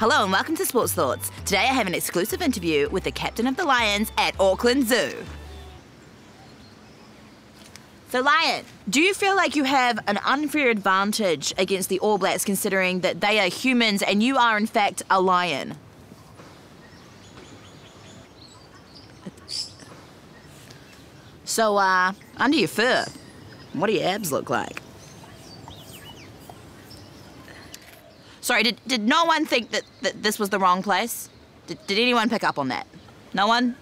Hello and welcome to Sports Thoughts. Today I have an exclusive interview with the captain of the Lions at Auckland Zoo. So Lion, do you feel like you have an unfair advantage against the All Blacks considering that they are humans and you are in fact a lion? So, under your fur, what do your abs look like? Sorry, did no one think that this was the wrong place? Did anyone pick up on that? No one?